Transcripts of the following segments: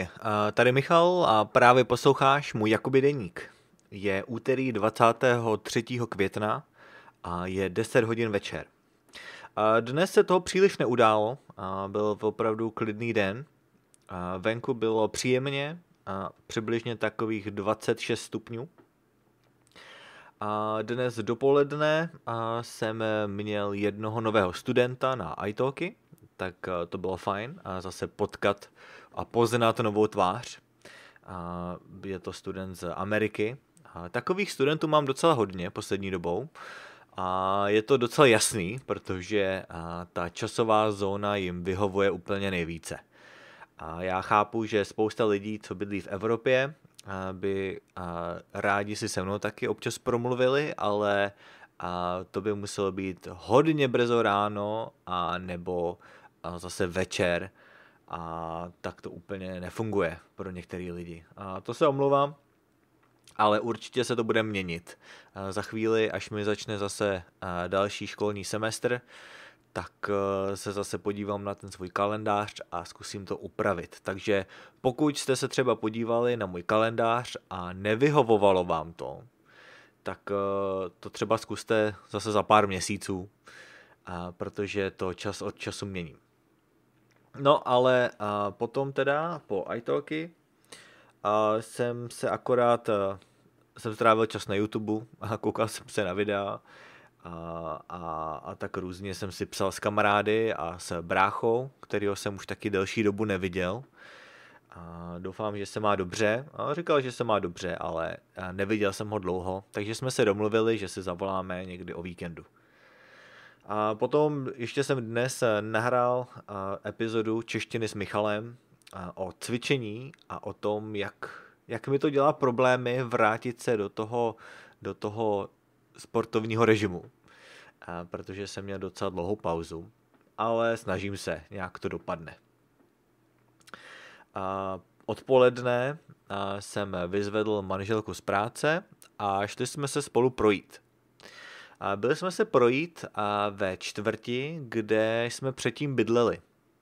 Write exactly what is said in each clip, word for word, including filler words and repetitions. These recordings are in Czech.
Ahoj, a tady Michal a právě posloucháš můj Jakoby deník. Je úterý dvacátého třetího května a je deset hodin večer. A dnes se toho příliš neudálo, a byl opravdu klidný den. A venku bylo příjemně, a přibližně takových dvacet šest stupňů. A dnes dopoledne a jsem měl jednoho nového studenta na iTalky, tak to bylo fajn a zase potkat a poznat novou tvář. A je to student z Ameriky. A takových studentů mám docela hodně poslední dobou. A je to docela jasný, protože ta časová zóna jim vyhovuje úplně nejvíce. A já chápu, že spousta lidí, co bydlí v Evropě, by rádi si se mnou taky občas promluvili, ale to by muselo být hodně brzo ráno a nebo zase večer a tak to úplně nefunguje pro některé lidi. A to se omlouvám, ale určitě se to bude měnit. Za chvíli, až mi začne zase další školní semestr, tak se zase podívám na ten svůj kalendář a zkusím to upravit. Takže pokud jste se třeba podívali na můj kalendář a nevyhovovalo vám to, tak to třeba zkuste zase za pár měsíců, protože to čas od času měním. No ale potom teda po iTalky jsem se akorát, jsem strávil čas na YouTube a koukal jsem se na videa, A, a, a tak různě jsem si psal s kamarády a s bráchou, kterýho jsem už taky delší dobu neviděl. A doufám, že se má dobře. A říkal, že se má dobře, ale neviděl jsem ho dlouho, takže jsme se domluvili, že si zavoláme někdy o víkendu. A potom ještě jsem dnes nahrál epizodu Češtiny s Michalem o cvičení a o tom, jak, jak mi to dělá problémy vrátit se do toho, do toho sportovního režimu, a protože jsem měl docela dlouhou pauzu, ale snažím se, nějak to dopadne. A odpoledne a jsem vyzvedl manželku z práce a šli jsme se spolu projít. A byli jsme se projít a ve čtvrti, kde jsme předtím bydleli.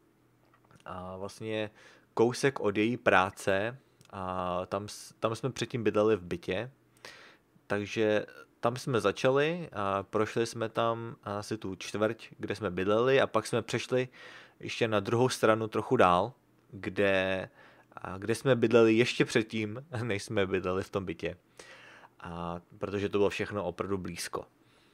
A vlastně kousek od její práce, a tam, tam jsme předtím bydleli v bytě, takže tam jsme začali a prošli jsme tam asi tu čtvrť, kde jsme bydleli a pak jsme přešli ještě na druhou stranu trochu dál, kde, kde jsme bydleli ještě předtím, než jsme bydleli v tom bytě. A protože to bylo všechno opravdu blízko.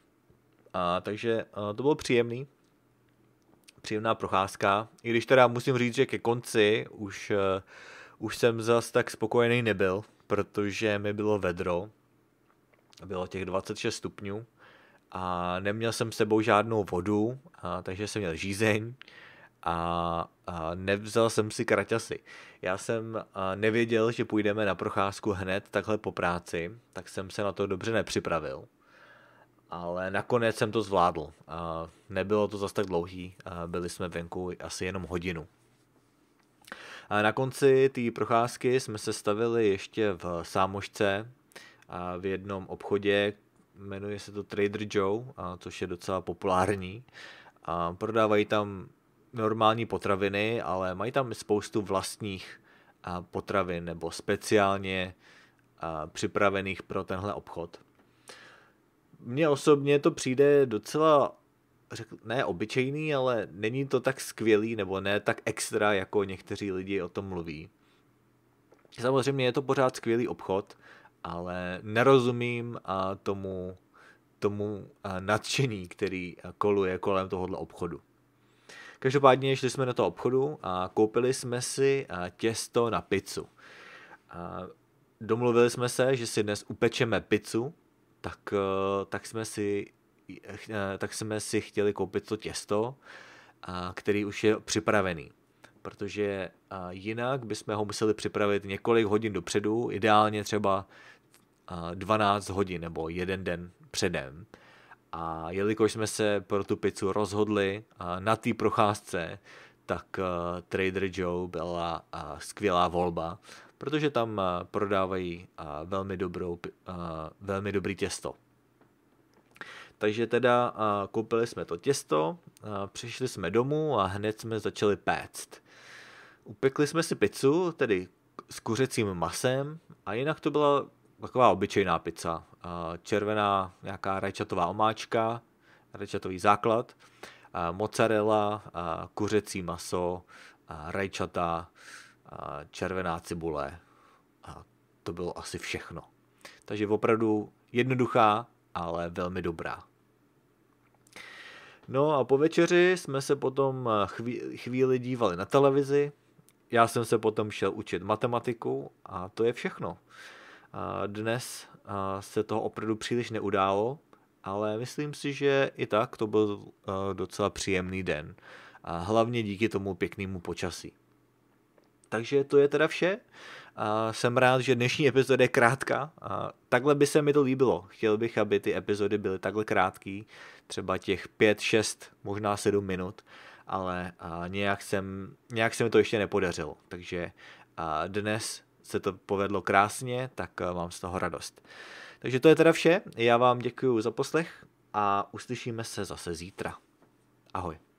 A takže a to bylo příjemný. Příjemná procházka. I když teda musím říct, že ke konci už, uh, už jsem zas tak spokojený nebyl, protože mi bylo vedro. Bylo těch dvacet šest stupňů a neměl jsem s sebou žádnou vodu, a, takže jsem měl žízeň a, a nevzal jsem si kraťasy. Já jsem a, nevěděl, že půjdeme na procházku hned takhle po práci, tak jsem se na to dobře nepřipravil. Ale nakonec jsem to zvládl. A nebylo to zas tak dlouhý, a byli jsme venku asi jenom hodinu. A na konci té procházky jsme se stavili ještě v Sámošce, a v jednom obchodě, jmenuje se to Trader Joe, a což je docela populární. A prodávají tam normální potraviny, ale mají tam spoustu vlastních potravin nebo speciálně připravených pro tenhle obchod. Mně osobně to přijde docela, řekl, ne obyčejný, ale není to tak skvělý nebo ne tak extra, jako někteří lidi o tom mluví. Samozřejmě je to pořád skvělý obchod, ale nerozumím a tomu, tomu a nadšení, který koluje kolem tohohle obchodu. Každopádně šli jsme do toho obchodu a koupili jsme si těsto na pizzu. A domluvili jsme se, že si dnes upečeme pizzu, tak, tak, jsme si, tak jsme si chtěli koupit to těsto, který už je připravený. Protože jinak bychom ho museli připravit několik hodin dopředu, ideálně třeba dvanáct hodin nebo jeden den předem. A jelikož jsme se pro tu pizzu rozhodli na té procházce, tak Trader Joe byla skvělá volba, protože tam prodávají velmi, dobrou, velmi dobrý těsto. Takže teda koupili jsme to těsto, přišli jsme domů a hned jsme začali péct. Upekli jsme si pizzu, tedy s kuřecím masem a jinak to byla taková obyčejná pizza. Červená nějaká rajčatová omáčka, rajčatový základ, mozzarella, kuřecí maso, rajčata, červená cibule. A to bylo asi všechno. Takže opravdu jednoduchá, ale velmi dobrá. No a po večeři jsme se potom chví, chvíli dívali na televizi. Já jsem se potom šel učit matematiku a to je všechno. Dnes se toho opravdu příliš neudálo, ale myslím si, že i tak to byl docela příjemný den. A hlavně díky tomu pěknému počasí. Takže to je teda vše. A jsem rád, že dnešní epizoda je krátká. A takhle by se mi to líbilo. Chtěl bych, aby ty epizody byly takhle krátký, třeba těch pět, šest, možná sedm minut, ale a nějak, jsem, nějak se mi to ještě nepodařilo. Takže a dnes se to povedlo krásně, tak mám z toho radost. Takže to je teda vše. Já vám děkuji za poslech a uslyšíme se zase zítra. Ahoj.